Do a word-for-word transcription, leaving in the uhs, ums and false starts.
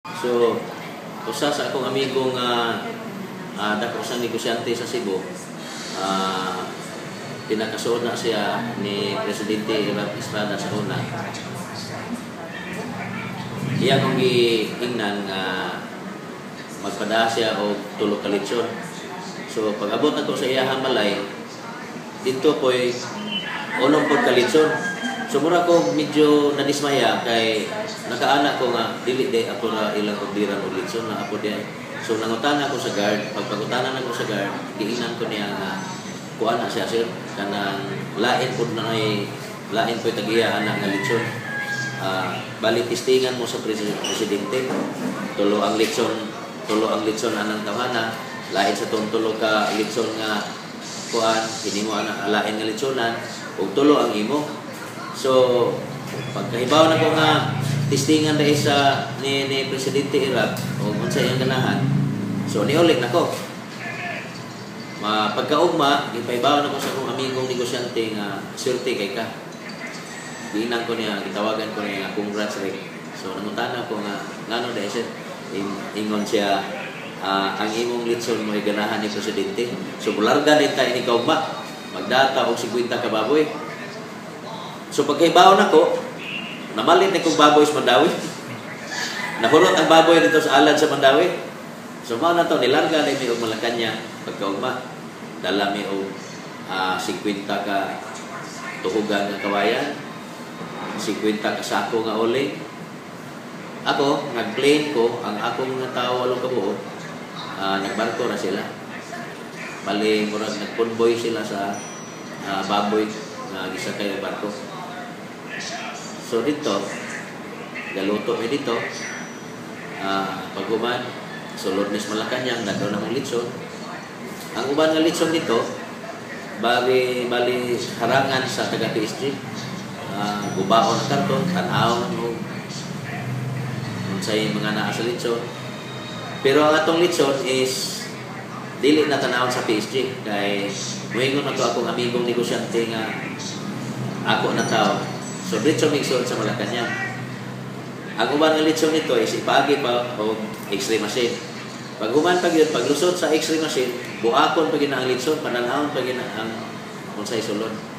So, usa sa akong amigo nga uh, dako sa negosyante sa Cebu, uh, pinakasuod na siya ni Presidente Estrada sa una. Iya kong giingnan nga magpada siya o tulo ka lechon. So, pag-abot na to sa iyahang balay, dito po'y unong po ka lechon. So, mura ko medyo nadismaya kay nakaanak ko nga, dili de ako na ilang kagdiran o lechon na ako di. So, nangutana ko sa guard. Pagpagutanan ako sa guard, giingnan ko niya nga kuha na siya, sir. Kanang lain po na ay, lain po'y tagiya anak nga lechon. Uh, balik tistingan mo sa presidente. Tulo ang lechon, tulo ang lechon anang tawhana. Lain sa tulo ka lechon nga kuan, hindi mo anak lain nga lechonan, ug tulo ang imo. So, pagkahibaw na ko nga tistingan dahil sa ni, ni Presidente Iraq o kung sa iyang ganahan, so niulik na ko. Ma, pagkaugma, ipahibaw na ko sa akong amigong negosyante nga swerte kay ka. Giinang ko niya, gitawagan ko niya nga congrats Rick. So, nangutana ko nga, ngano dahil siya, ingon siya, uh, ang imong litson mo ay ganahan ni Presidente. So, bularga din tayo ni kaugma, magdata o fifty ka baboy. So pagkaibaw na ko, namalit na kong baboy sa Mandawi. Nahurot ang baboy dito sa alad sa Mandawi. So mao na to, nilarga na may og Malakanya pagkaugma. Dala may og uh, fifty ka tuhugan ng kawayan, fifty ka sako nga uling. Ako, nag-plane ko, ang akong nga tao walong kabuo, uh, nagbarko na sila. Bali, murag nag-convoy sila sa uh, baboy na gisakay ang barko. So dito, galuto mi dito, uh, pag-uban, sulod nis Malakanyang, dagdaw na mong lechon. Ang uban nga lechon dito, bali, bali harangan sa taga-P S G. Uh, gubaon ang karton, tanaw mo, kung sa'yo mga naa sa lechon. Pero ang atong lechon is, dili na tanawon sa P S G. Kaya, muingon na to akong amigong negosyante nga, ako na tao. So, lechon mixon sa Malacanang. Ang uban ng lechon nito is ipagi pa o x-ray machine. Pag uman pag yun, paglusot sa x-ray machine, buakon pag yun ang lechon, pananahon pag yun ang kung sa'y sulod.